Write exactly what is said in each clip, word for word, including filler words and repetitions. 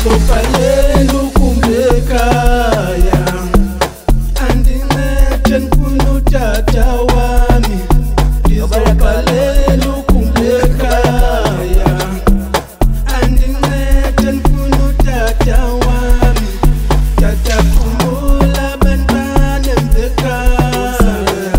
Sofalela ukumbekaya andincede ndifuna utata wami ndizofalela ukumbekaya andincede ndifuna utata wami tata khumbula abantwana embekhaya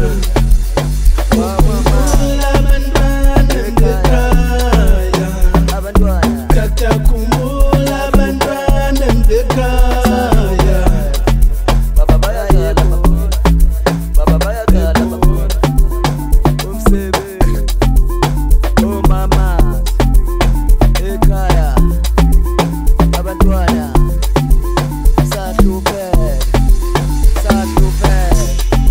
khumbula abantwana embekhaya tata khumbula abantwana embekhaya baba bayakhala baba bayakhala umsebenzi omama ekhaya abantwana sahluphele sahluphele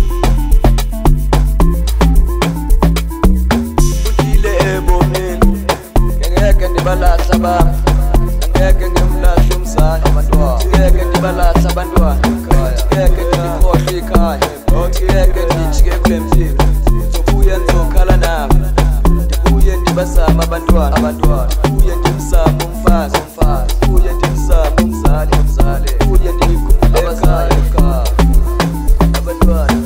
undile ebomini ngeke ndibalahla bami ngeke ngimlahle umzali ngeke ndibalahla abantwana ngeke ndikhohle ikhaya ngeke ndijike kule mpilo ndibuye ndizokhala nabo ndibuye ndibasama abantwana ndibuye ndimsama umfazi ndibuye ndimsama umzali ndibuye ndikhumbule ekhaya abantwana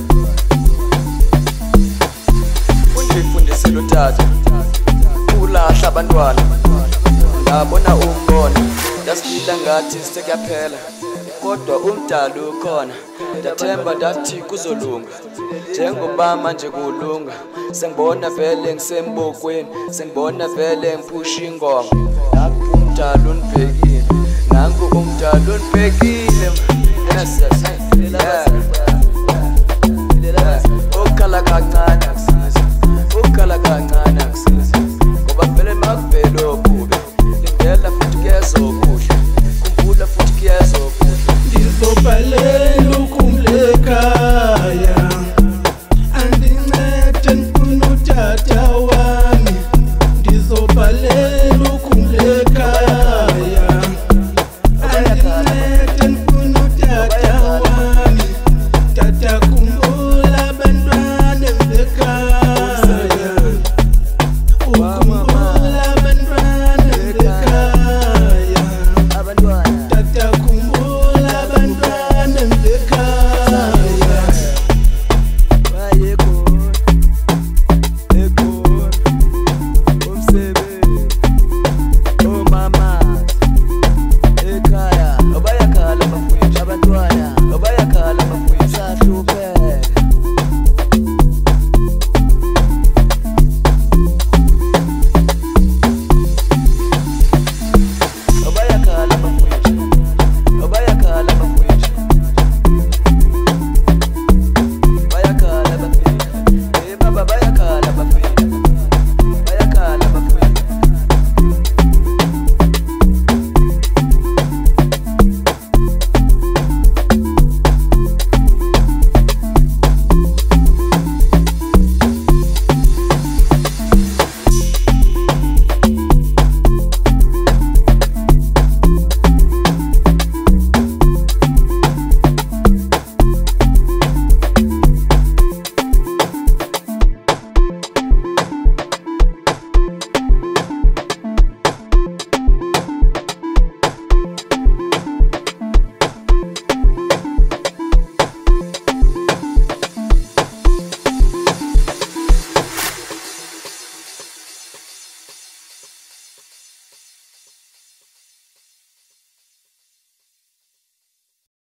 undifundisile utata ulahla abantwana ngabona umbono ndasifila ngathi sekuyaphela kodwa umdala ukhona ndathemba ndathi kuzolunga njengoba manje kulunga sengibona vele ngisembokweni sengibona vele ngiphusha ingoma nangu umdala unibhekile nangu umdala unibhekile yes yes